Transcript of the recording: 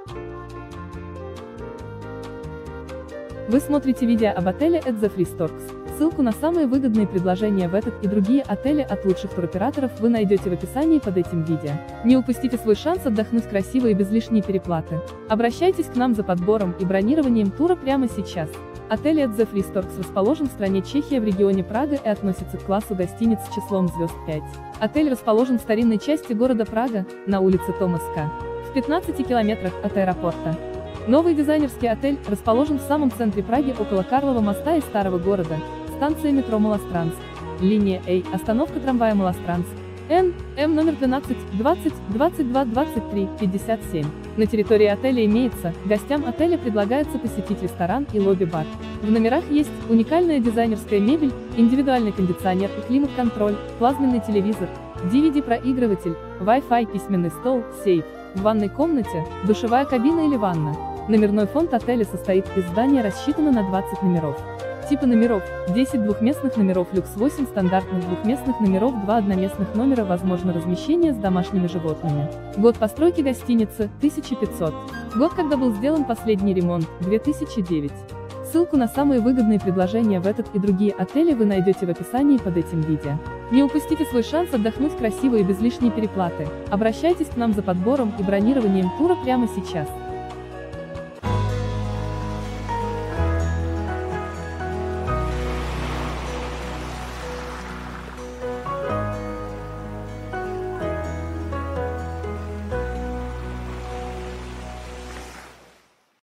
Вы смотрите видео об отеле at the Free Storks. Ссылку на самые выгодные предложения в этот и другие отели от лучших туроператоров вы найдете в описании под этим видео. Не упустите свой шанс отдохнуть красиво и без лишней переплаты. Обращайтесь к нам за подбором и бронированием тура прямо сейчас. Отель at the Free Storks расположен в стране Чехия в регионе Прага и относится к классу гостиниц с числом звезд 5. Отель расположен в старинной части города Прага, на улице Томаска, в 15 километрах от аэропорта. Новый дизайнерский отель расположен в самом центре Праги около Карлова моста и Старого города, станция метро Малостранск, линия А, остановка трамвая Малостранск, Н, М номер 12, 20, 22, 23, 57. На территории отеля имеется, гостям отеля предлагается посетить ресторан и лобби-бар. В номерах есть уникальная дизайнерская мебель, индивидуальный кондиционер и климат-контроль, плазменный телевизор, DVD-проигрыватель, Wi-Fi, письменный стол, сейф. В ванной комнате – душевая кабина или ванна. Номерной фонд отеля состоит из здания, рассчитано на 20 номеров. Типы номеров – 10 двухместных номеров люкс, 8 стандартных двухместных номеров, 2 одноместных номера, возможно размещение с домашними животными. Год постройки гостиницы – 1500. Год, когда был сделан последний ремонт – 2009. Ссылку на самые выгодные предложения в этот и другие отели вы найдете в описании под этим видео. Не упустите свой шанс отдохнуть красиво и без лишней переплаты. Обращайтесь к нам за подбором и бронированием тура прямо сейчас.